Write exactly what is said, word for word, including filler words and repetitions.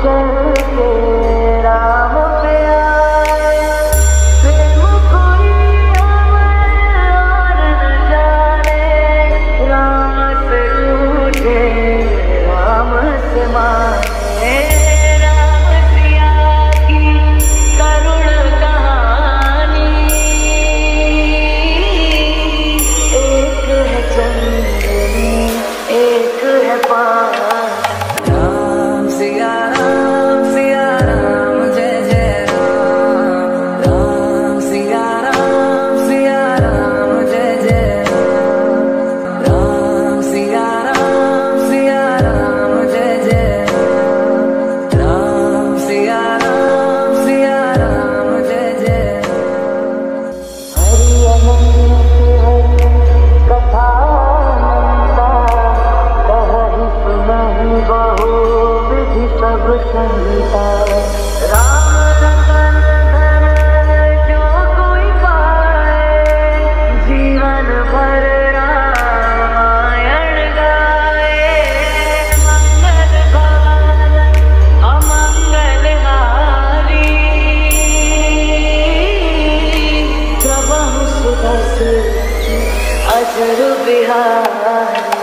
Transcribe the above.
चल के राम पे आए, प्रेम कोई अमर और न जाने, राम से रूठे राम से माने। राम सिया की करुण कहानी, एक है चंदनी एक है पानी। राम सिया राम सिया राम जय जय राम, राम सिया राम सिया राम जय जय राम, राम सिया राम सिया राम जय जय राम, राम सिया राम सिया राम जय जय राम। हरि अनंत हरि कथा अनंता, कहहि सुनहि बहु विधि सब संहिता। राम रतन धन जो कोई पाए, जीवन भर रामायण गाए। मंगल भवन अमंगल हारी, प्रभु सुदर्शन अजर बिहारी।